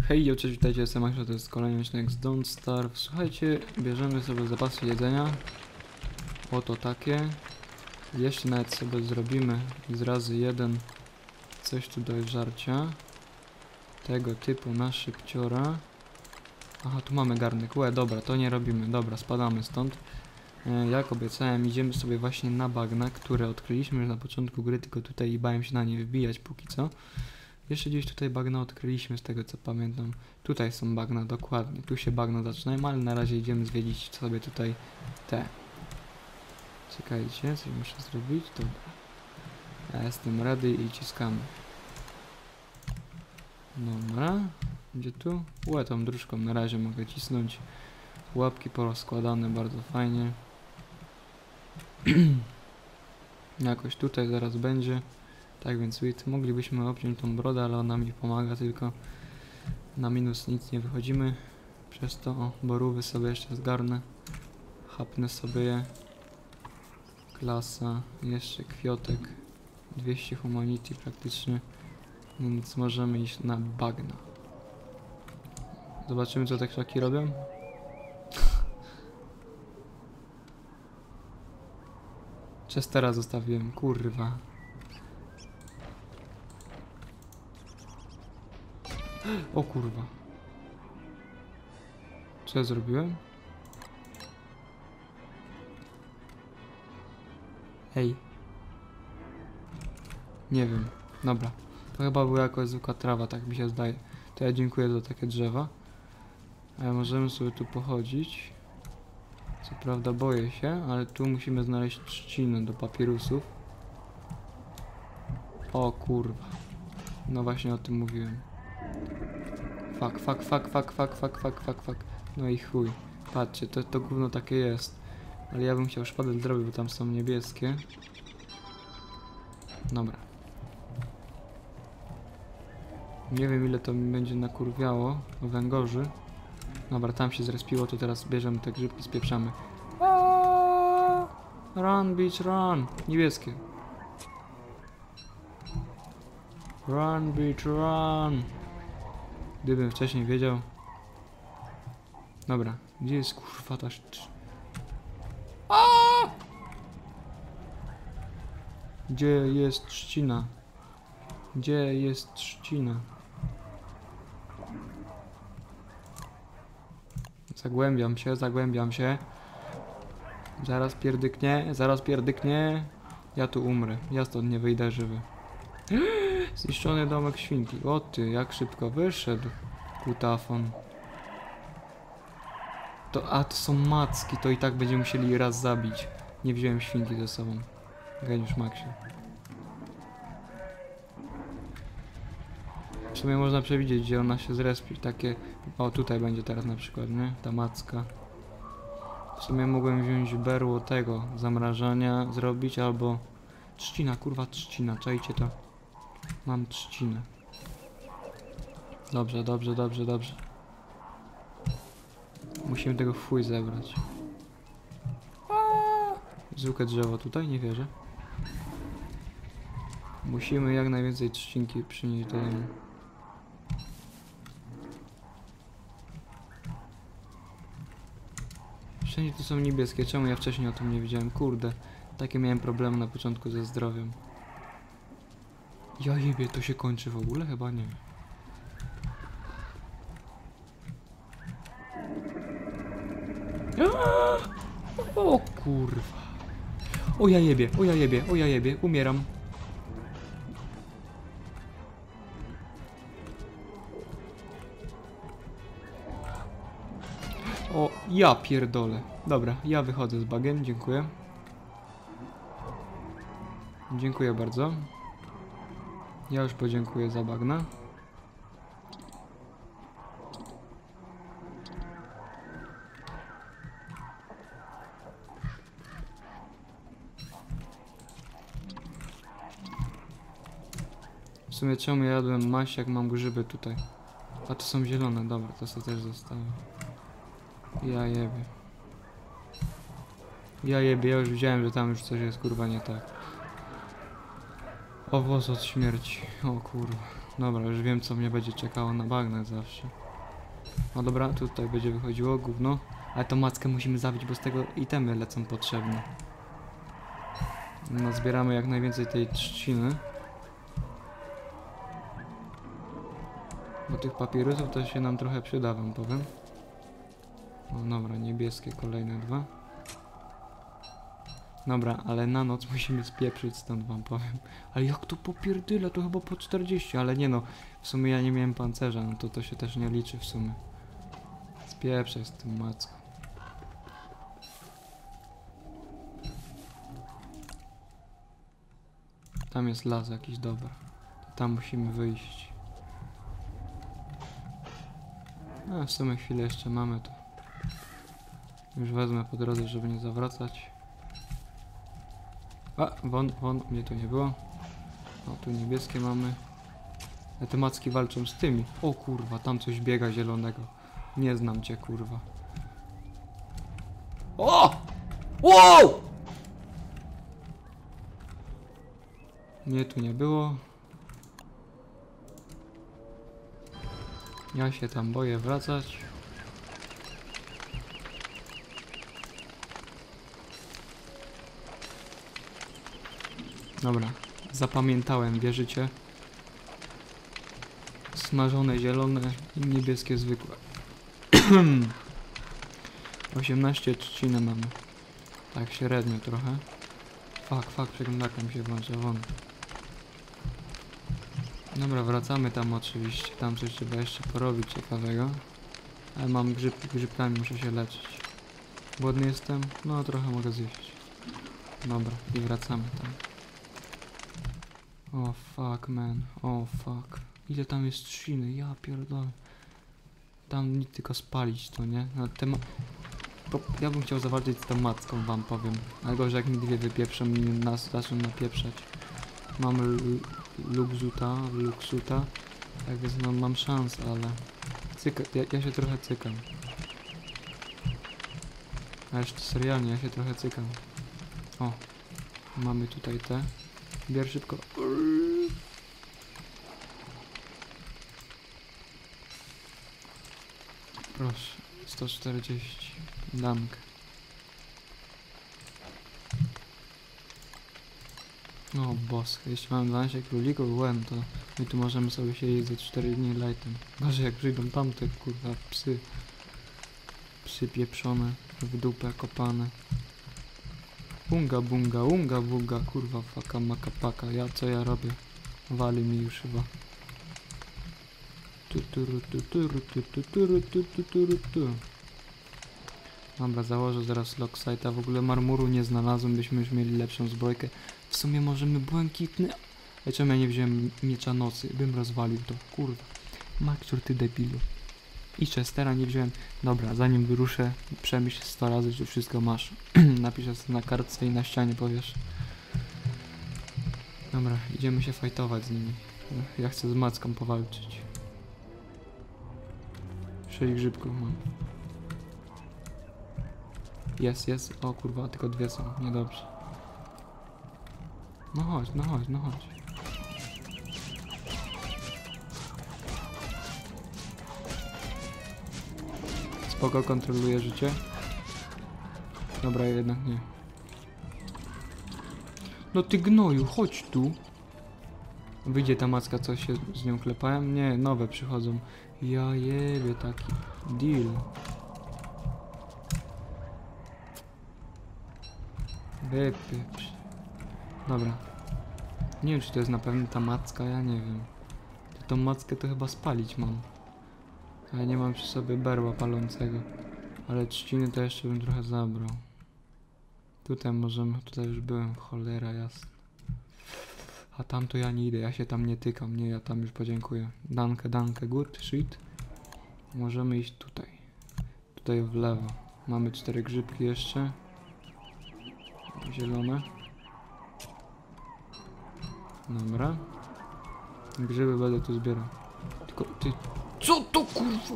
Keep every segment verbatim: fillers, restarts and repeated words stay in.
Hej, yo, cześć, witajcie, jestem Max, to jest kolejny odcinek z Don't Starve. Słuchajcie, bierzemy sobie zapasy jedzenia. Oto takie. Jeszcze nawet sobie zrobimy z razy jeden coś tu do żarcia. Tego typu na szybciora. Aha, tu mamy garnek. Łe, dobra, to nie robimy. Dobra, spadamy stąd. E, jak obiecałem, idziemy sobie właśnie na bagna, które odkryliśmy już na początku gry, tylko tutaj i bałem się na nie wbijać póki co. Jeszcze gdzieś tutaj bagna odkryliśmy, z tego co pamiętam. Tutaj są bagna, dokładnie. Tu się bagna zaczynają, ale na razie idziemy zwiedzić sobie tutaj te. Czekajcie, coś muszę zrobić. Dobra. Ja jestem ready i ciskamy. Dobra. Gdzie tu? Łe, tą dróżką na razie mogę cisnąć. Łapki porozkładane, bardzo fajnie. Jakoś tutaj zaraz będzie. Tak więc sweet, moglibyśmy obciąć tą brodę, ale ona mi pomaga, tylko na minus nic nie wychodzimy. Przez to, o, borówki sobie jeszcze zgarnę. Chapnę sobie je. Klasa, jeszcze kwiotek. dwieście humanity praktycznie. Więc możemy iść na bagna. Zobaczymy, co te krzaki robią. Chestera zostawiłem, kurwa. O kurwa. Co ja zrobiłem? Hej. Nie wiem. Dobra. To chyba była jakaś zwykła trawa, tak mi się zdaje. To ja dziękuję za takie drzewa. Ale możemy sobie tu pochodzić. Co prawda boję się, ale tu musimy znaleźć trzcinę do papirusów. O kurwa. No właśnie o tym mówiłem. Fuck, fuck, fuck, fuck, fuck, fuck, fuck, fuck, fuck. No i chuj. Patrzcie, to, to gówno takie jest. Ale ja bym chciał szpadę zrobić, bo tam są niebieskie. Dobra. Nie wiem, ile to mi będzie nakurwiało węgorzy. Dobra, tam się zrespiło, to teraz bierzemy te grzybki, spieprzamy. Run, bitch, run! Niebieskie. Run, bitch, run! Gdybym wcześniej wiedział. Dobra, gdzie jest kurwa ta szcz... Gdzie jest trzcina? Gdzie jest trzcina? Zagłębiam się, zagłębiam się. Zaraz pierdyknie, zaraz pierdyknie. Ja tu umrę, ja stąd nie wyjdę żywy. Zniszczony domek świnki. O ty, jak szybko wyszedł. Kutafon. To, a to są macki, to i tak będziemy musieli raz zabić. Nie wziąłem świnki ze sobą. Geniusz Maxie. W sumie można przewidzieć, gdzie ona się zrespi. Takie... O, tutaj będzie teraz na przykład, nie? Ta macka. W sumie mogłem wziąć berło tego zamrażania, zrobić, albo... Trzcina, kurwa trzcina, czajcie to. Mam trzcinę. Dobrze, dobrze, dobrze, dobrze. Musimy tego w chuj zebrać. Zwykłe drzewo tutaj, nie wierzę. Musimy jak najwięcej trzcinki przynieść do domu. Wszędzie tu są niebieskie, czemu ja wcześniej o tym nie wiedziałem? Kurde, takie miałem problemy na początku ze zdrowiem. Ja jebie, to się kończy w ogóle? Chyba nie. O kurwa. O ja jebie, o ja jebie, o ja jebie, umieram. O, ja pierdolę. Dobra, ja wychodzę z bagiem, dziękuję. Dziękuję bardzo. Ja już podziękuję za bagna. W sumie czemu ja jadłem maść, jak mam grzyby tutaj? A to są zielone, dobra, to sobie też zostawię. Ja jebie. Ja jebie, ja już widziałem, że tam już coś jest kurwa nie tak. Owoc od śmierci, o kurwa. Dobra, już wiem co mnie będzie czekało na bagnach zawsze. No dobra, tutaj będzie wychodziło gówno. Ale tą mackę musimy zabić, bo z tego itemy lecą potrzebne. No zbieramy jak najwięcej tej trzciny. Bo tych papierosów to się nam trochę przyda, wam powiem. O dobra, niebieskie kolejne dwa. Dobra, ale na noc musimy spieprzyć stąd, wam powiem. Ale jak to popierdyle, to chyba po czterdzieści, ale nie no. W sumie ja nie miałem pancerza, no to to się też nie liczy w sumie. Spieprzę z tym macką. Tam jest las jakiś dobry. To tam musimy wyjść. A w sumie chwilę jeszcze mamy to. Już wezmę po drodze, żeby nie zawracać. A, won, won, mnie tu nie było. O, tu niebieskie mamy. A te macki walczą z tymi. O kurwa, tam coś biega zielonego. Nie znam cię, kurwa. O! Wow! Mnie tu nie było. Ja się tam boję wracać. Dobra, zapamiętałem, wierzycie? Smażone zielone i niebieskie zwykłe. osiemnaście trzciny mamy. Tak średnio trochę. Fuck, fuck, przeglądarka mi się włącza, won. Dobra, wracamy tam oczywiście. Tam coś trzeba jeszcze porobić ciekawego. Ale mam grzyb, grzybkami muszę się leczyć. Głodny jestem? No trochę mogę zjeść. Dobra, i wracamy tam. O fuck man, o fuck. Ile tam jest trzciny, ja pierdolę. Tam nic tylko spalić to, nie? No, tema... Bo ja bym chciał zawalczyć z tą macką, wam powiem. Ale gorzej jak mi dwie wypieprzą i nas zaczną napieprzać. Mam luksuta, luksuta. Tak więc no, mam szansę, ale... Cyka, ja, ja się trochę cykam. A jeszcze serialnie, ja się trochę cykam. O, mamy tutaj te. Bier szybko. Proszę, sto czterdzieści. Dank. O boss, jeśli mam dwanaście królików, łen, to my tu możemy sobie siedzieć ze cztery dni lightem. Może jak przyjdą tamte kurwa psy. Psy pieprzone, w dupę kopane. Unga bunga, unga bunga, kurwa faka maka paka. Ja co ja robię? Wali mi już chyba. Tu, tu, tu, tu, tu, tu, tu, tu, tu, tu, tu. Dobra, założę zaraz locksite'a. W ogóle marmuru nie znalazłem, byśmy już mieli lepszą zbrojkę. W sumie możemy błękitny... A czemu ja nie wziąłem miecza nocy? Bym rozwalił to, kurwa. Makczur, ty debilu. I Chestera nie wziąłem. Dobra, zanim wyruszę, przemyśl sto razy, czy wszystko masz. Napiszę sobie na kartce i na ścianie powiesz. Dobra, idziemy się fajtować z nimi. Ja chcę z macką powalczyć. Sześć grzybków mam. Jest, jest. O kurwa, tylko dwie są. Niedobrze. No chodź, no chodź, no chodź. Spoko, kontroluje życie. Dobra, jednak nie. No ty gnoju, chodź tu. Wyjdzie ta macka, co się z nią klepałem? Nie, nowe przychodzą. Ja jebie taki deal. Wypieprz. Dobra. Nie wiem, czy to jest na pewno ta macka, ja nie wiem. Tą mackę to chyba spalić mam. Ale nie mam przy sobie berła palącego. Ale trzciny to jeszcze bym trochę zabrał. Tutaj możemy, tutaj już byłem, cholera jasna. A tam to ja nie idę, ja się tam nie tykam, nie, ja tam już podziękuję. Danke, danke, good, shit. Możemy iść tutaj. Tutaj w lewo. Mamy cztery grzybki jeszcze. Zielone. Dobra. Grzyby będę tu zbierał. Tylko ty... Co to kurwa?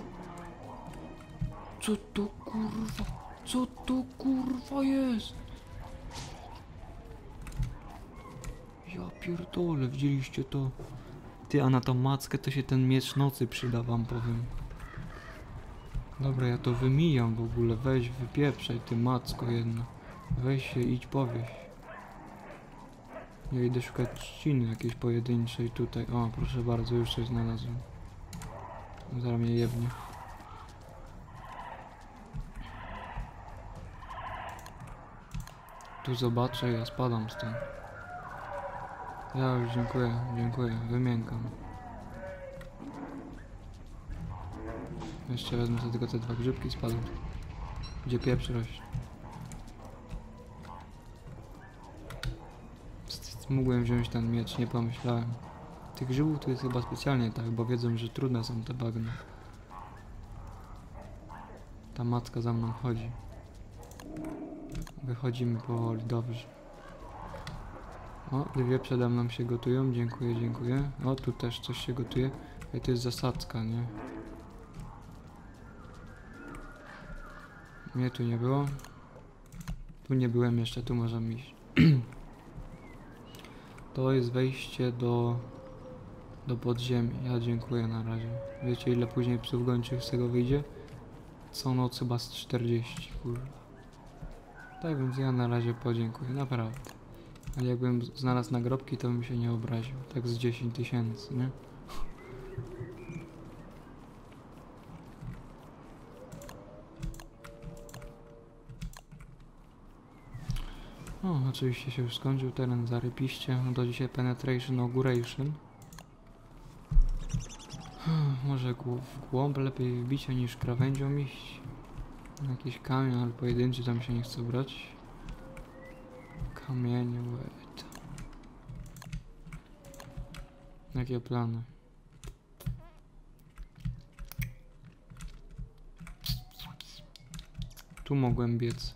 Co to kurwa? Co to kurwa jest? Ja pierdolę, widzieliście to? Ty, a na tą mackę to się ten miecz nocy przyda, wam powiem. Dobra, ja to wymijam w ogóle. Weź, wypieprzaj, ty macko jedna. Weź się, idź powieś. Ja idę szukać trzciny jakiejś pojedynczej tutaj. O, proszę bardzo, już coś znalazłem. Zaraz mnie jebnie. Tu zobaczę, ja spadam stąd. Ja już dziękuję, dziękuję, wymiękam. Jeszcze wezmę sobie tylko te dwa grzybki i spadłem. Gdzie pieprz rośnie. Mógłbym wziąć ten miecz, nie pomyślałem. Tych grzybów to jest chyba specjalnie tak, bo wiedzą, że trudne są te bagna. Ta macka za mną chodzi. Wychodzimy powoli, dobrze. O, dwie przede mną się gotują, dziękuję, dziękuję. O, tu też coś się gotuje. I to jest zasadzka, nie? Mnie tu nie było. Tu nie byłem jeszcze, tu możemy iść. To jest wejście do... do podziemi. Ja dziękuję na razie. Wiecie, ile później psów gończych z tego wyjdzie? Co noc chyba z czterdzieści, kurwa. Tak więc ja na razie podziękuję, naprawdę. Ale jakbym znalazł nagrobki, to bym się nie obraził. Tak z dziesięć tysięcy, nie? O, oczywiście się już skończył teren, zarypiście. No to dzisiaj penetration, auguration. Może w głąb lepiej wbicie niż krawędzią iść. Jakiś kamień, ale pojedynczy tam się nie chce brać. Kamienie, wait. Jakie plany? Tu mogłem biec.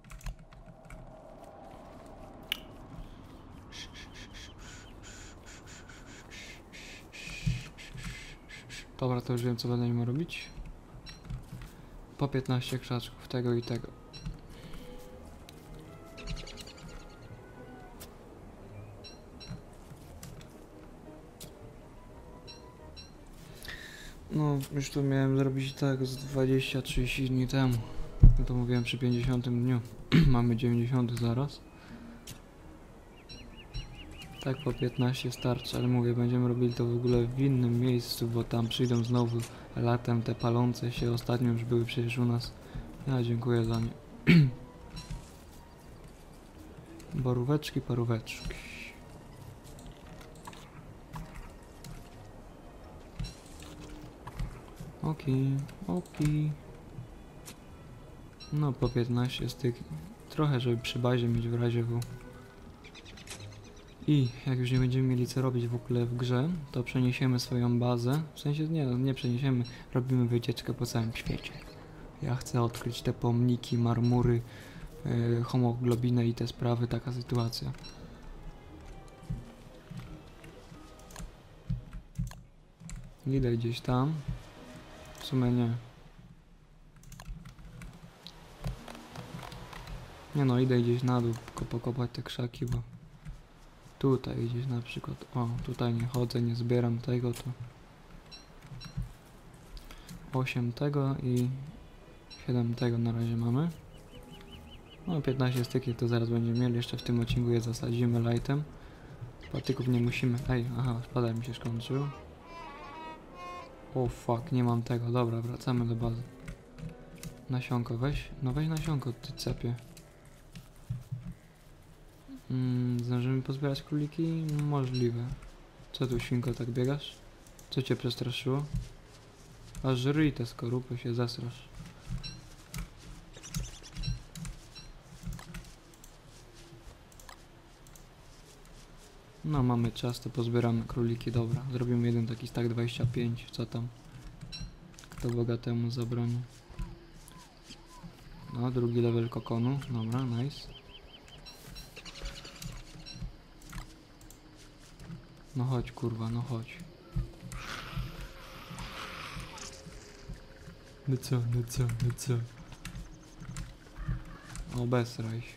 Dobra, to już wiem, co będę nim robić. Po piętnaście krzaczków, tego i tego. No, już to miałem zrobić tak z dwadzieścia trzydzieści dni temu. No to mówiłem przy pięćdziesiątym dniu. Mamy dziewięćdziesiąty zaraz. Tak po piętnaście starczy, ale mówię, będziemy robili to w ogóle w innym miejscu, bo tam przyjdą znowu latem te palące się, ostatnio już były przecież u nas. Ja dziękuję za nie. Boróweczki, paróweczki. Okej, okej. No po piętnaście z tych, trochę żeby przy bazie mieć w razie W. I jak już nie będziemy mieli co robić w ogóle w grze, to przeniesiemy swoją bazę. W sensie nie, no nie przeniesiemy, robimy wycieczkę po całym świecie. Ja chcę odkryć te pomniki, marmury, yy, homoglobinę i te sprawy, taka sytuacja. Idę gdzieś tam. W sumie nie. Nie no, idę gdzieś na dół pokopać te krzaki, bo tutaj gdzieś na przykład, o, tutaj nie chodzę, nie zbieram tego, to osiem tego i siedem tego na razie mamy. No piętnaście styki to zaraz będziemy mieli, jeszcze w tym odcinku je zasadzimy lightem. Patyków nie musimy, ej, aha, spadaj mi się skończył. O fuck, nie mam tego, dobra, wracamy do bazy. Nasionko weź, no weź nasionko, ty cepie. Mm, zdążymy pozbierać króliki? Możliwe. Co tu, świnko, tak biegasz? Co cię przestraszyło? A żryj te skorupy, się zastrasz. No mamy czas, to pozbieramy króliki, dobra. Zrobimy jeden taki stack dwadzieścia pięć, co tam? Kto bogatemu zabroni. No, drugi level kokonu, dobra, nice. No chodź kurwa, no chodź. No co, no co, no co? Obesraj się.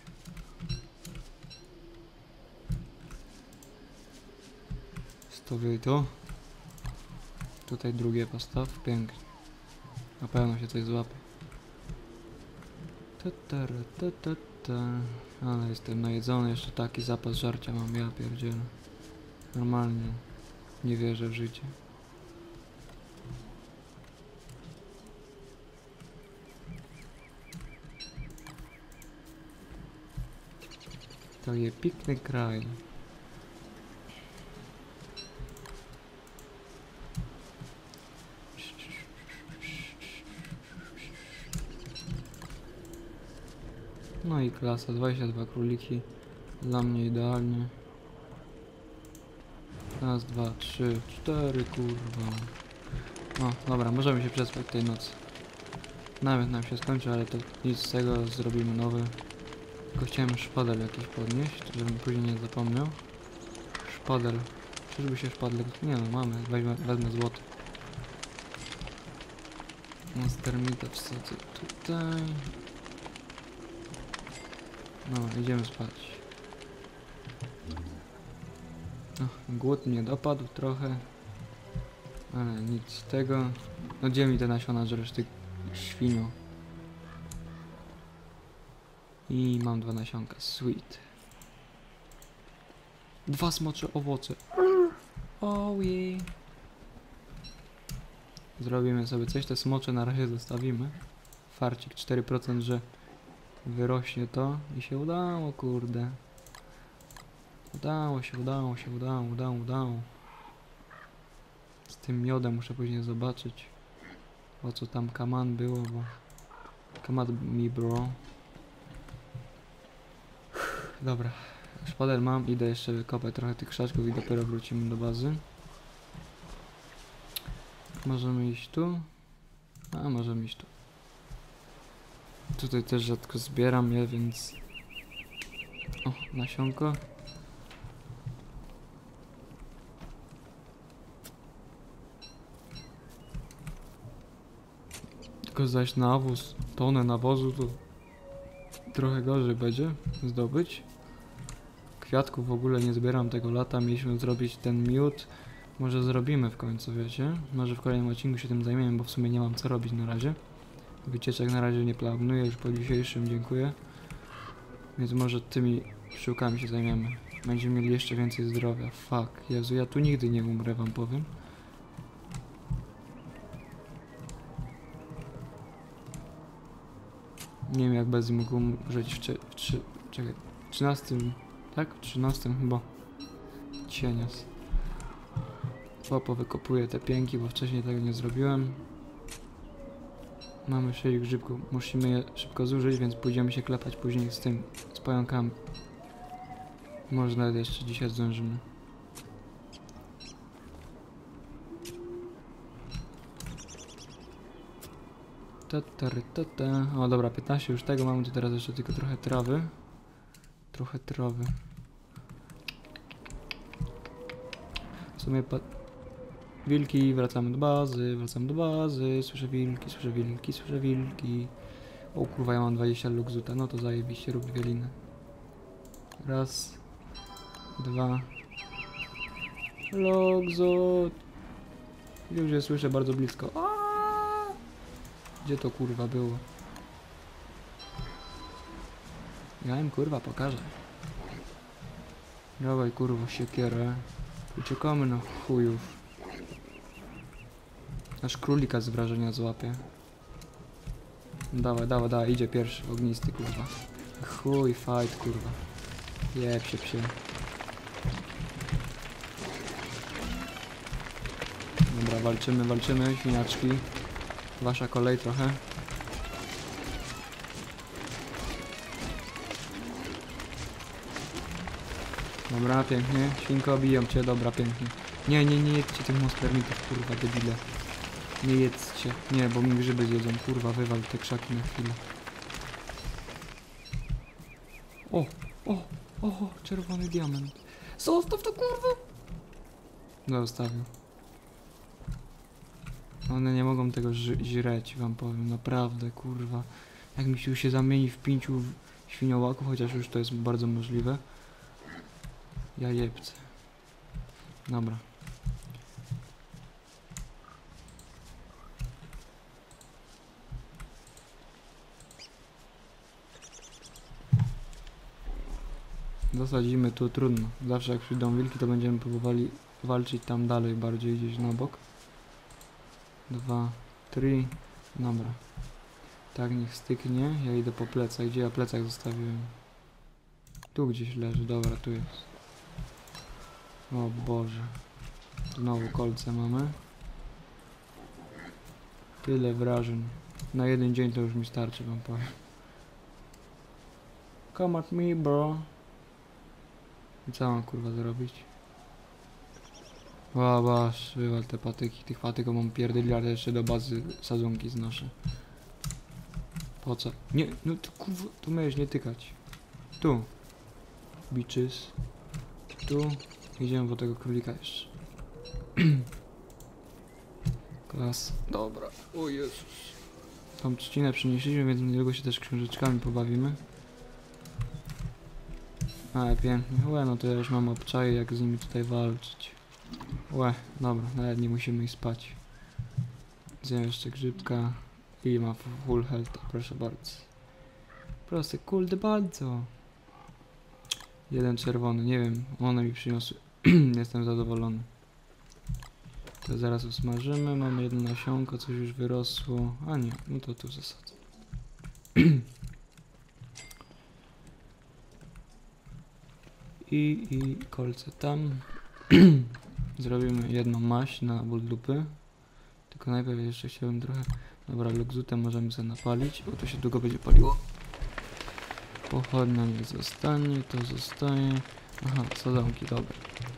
Stawiaj to. Tutaj drugie postaw, pięknie. Na pewno się coś złapie. Ta, ta, ta, ta, ta. Ale jestem najedzony, jeszcze taki zapas żarcia mam, ja pierdzielę. Normalnie nie wierzę w życie. To jest piękny kraj. No i klasa, dwadzieścia dwa króliki. Dla mnie idealnie. Raz, dwa, trzy, cztery, kurwa. No, dobra, możemy się przespać tej nocy. Nawet nam się skończy, ale to nic z tego, zrobimy nowy. Tylko chciałem szpadel jakiś podnieść, żebym później nie zapomniał. Szpadel. Czyżby się szpadel... Nie no, mamy. Weźmę, wezmę złoty. No, z termita wsadzę tutaj. No, idziemy spać. No, głód mnie dopadł trochę. Ale nic z tego. No, gdzie mi te nasiona żresz, ty świnio? I mam dwa nasionka, sweet. Dwa smocze owoce. Oh yeah. Zrobimy sobie coś, te smocze na razie zostawimy. Farcik cztery procent, że wyrośnie to i się udało, kurde. Udało się, udało się, udało, udało, udało. Z tym miodem muszę później zobaczyć, o co tam kaman było, bo... Come at me, bro. Dobra, szpader mam, idę jeszcze wykopać trochę tych krzaczków i dopiero wrócimy do bazy. Możemy iść tu. A, możemy iść tu. Tutaj też rzadko zbieram je, więc... O, nasionko. Tylko zaś nawóz, tonę nawozu to trochę gorzej będzie zdobyć. Kwiatków w ogóle nie zbieram tego lata, mieliśmy zrobić ten miód. Może zrobimy w końcu, wiecie? Może w kolejnym odcinku się tym zajmiemy, bo w sumie nie mam co robić na razie. Wycieczek na razie nie planuję, już po dzisiejszym, dziękuję. Więc może tymi pszczółkami się zajmiemy. Będziemy mieli jeszcze więcej zdrowia. Fuck, Jezu, ja tu nigdy nie umrę, wam powiem. Nie wiem, jak bez mógł umrzeć w, w, trzy, czekaj, trzynastym, tak? W trzynastym chyba. Cienias. Popo wykopuję te pięki, bo wcześniej tego nie zrobiłem. Mamy sześć grzybków, musimy je szybko zużyć, więc pójdziemy się klepać później z tym, z pająkami. Może nawet jeszcze dzisiaj zdążymy. Ta, ta, ta, ta. O dobra, piętnaście już tego mamy, to teraz jeszcze tylko trochę trawy. Trochę trawy. W sumie pa... Wilki, wracamy do bazy, wracamy do bazy, słyszę wilki, słyszę wilki, słyszę wilki. O kurwa, ja mam dwadzieścia lukzuta, no to zajebiście, rób dwie liny. Raz, dwa. Lukzut. Już je słyszę bardzo blisko. Aaaa! Gdzie to kurwa było? Ja im kurwa pokażę. Dawaj kurwa siekierę. Uciekamy na chujów. Aż królika z wrażenia złapie. Dawaj, dawaj, dawaj, idzie pierwszy, ognisty kurwa. Chuj, fight kurwa. Jeb się psie. Dobra, walczymy, walczymy, świniaczki. Wasza kolej trochę. Dobra, pięknie. Świnko, biją cię, dobra, pięknie. Nie, nie, nie jedzcie tych monstermitów, kurwa, debile. Nie jedzcie. Nie, bo mi grzyby zjedzą. Kurwa, wywal te krzaki na chwilę. O, o, o, czerwony diament. Zostaw to, kurwa! Zostawił. One nie mogą tego źreć, wam powiem, naprawdę, kurwa. Jak mi się zamieni w pięciu świniołaków, chociaż już to jest bardzo możliwe. Ja jebcę. Dobra. Zasadzimy tu, trudno. Zawsze jak przyjdą wilki, to będziemy próbowali walczyć tam dalej, bardziej gdzieś na bok. Dwa, trzy, dobra. Tak, niech styknie. Ja idę po plecach. Gdzie ja plecak zostawiłem? Tu gdzieś leży, dobra, tu jest. O Boże. Znowu kolce mamy. Tyle wrażeń. Na jeden dzień to już mi starczy, wam powiem. Come at me, bro. I co mam kurwa zrobić? Ła, wasz, wywal te patyki. Tych patyków mam pierdyliardę, jeszcze do bazy sadzonki znoszę. Po co? Nie, no ty kurwa, tu miałeś nie tykać. Tu. Bitches. Tu. Idziemy po tego królika jeszcze. Klas. Dobra. O Jezus. Tą trzcinę przynieśliśmy, więc niedługo się też książeczkami pobawimy. Ale pięknie. Łe, no to ja już mam obczaje, jak z nimi tutaj walczyć. Łe, dobra, nawet nie musimy iść spać. Zjem jeszcze grzybka i ma full health, proszę bardzo. Proste, kurde bardzo. Jeden czerwony, nie wiem, one mi przyniosły. Jestem zadowolony. To zaraz usmażymy, mamy jedno nasionko, coś już wyrosło. A nie, no to tu zasadzę. I, i kolce tam. Zrobimy jedną maść na ból dupy. Tylko najpierw jeszcze chciałbym trochę... Dobra, luksutem możemy sobie napalić, bo to się długo będzie paliło. Pochodnia niech zostanie, to zostaje. Aha, sadzonki, dobra.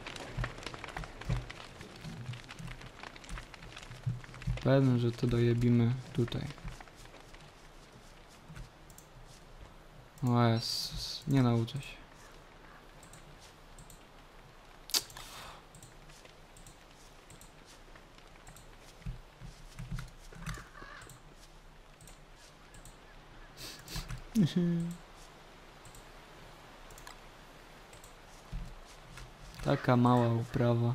Pewnie, że to dojebimy tutaj. O Jezus, nie nauczę się. Taka mała uprawa.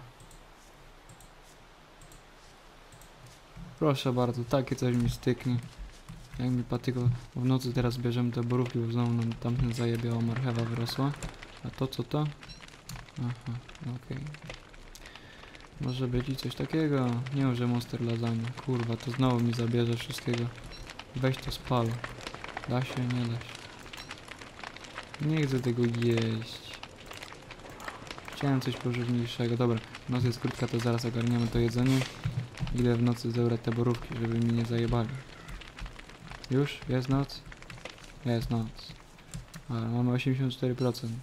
Proszę bardzo, takie coś mi styknie. Jak mi patyko w nocy teraz bierzemy te borówki, bo znowu nam tamten zajebiała marchewa wyrosła. A to co to? Aha, okej. Okay. Może być i coś takiego. Nie może monster lasagna. Kurwa, to znowu mi zabierze wszystkiego. Weź to spal. Da się? Nie da się. Nie chcę tego jeść. Chciałem coś pożywniejszego. Dobra, noc jest krótka, to zaraz ogarniemy to jedzenie. Ile w nocy zebrać te borówki, żeby mi nie zajebali. Już? Jest noc? Jest noc. Ale mamy osiemdziesiąt cztery procent.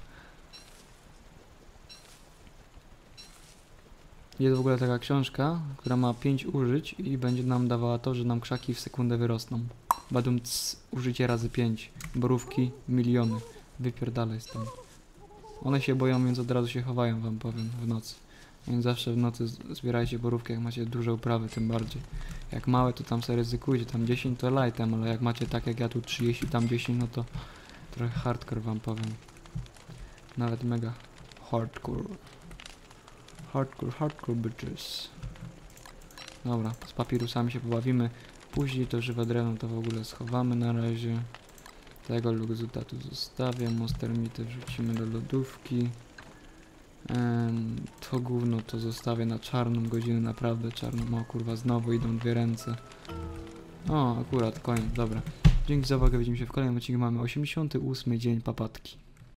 Jest w ogóle taka książka, która ma pięć użyć i będzie nam dawała to, że nam krzaki w sekundę wyrosną. Badum c, użycie razy pięć. Borówki, miliony. Wypierdalaj stąd. One się boją, więc od razu się chowają, wam powiem, w nocy. Więc zawsze w nocy zbierajcie borówki, jak macie duże uprawy, tym bardziej. Jak małe, to tam sobie ryzykujcie, tam dziesięć to lightem, ale jak macie tak jak ja tu trzydzieści, tam dziesięć, no to trochę hardcore wam powiem. Nawet mega hardcore. Hardcore, hardcore bitches. Dobra, z papirusami się pobawimy. Później to żywe drewno to w ogóle schowamy na razie. Tego luksuta tu zostawię. Monster meat wrzucimy do lodówki. Ehm, to gówno to zostawię na czarną godzinę, naprawdę czarną. O kurwa, znowu idą dwie ręce. O, akurat, koniec, dobra. Dzięki za uwagę, widzimy się w kolejnym odcinku. Mamy osiemdziesiąty ósmy dzień papatki.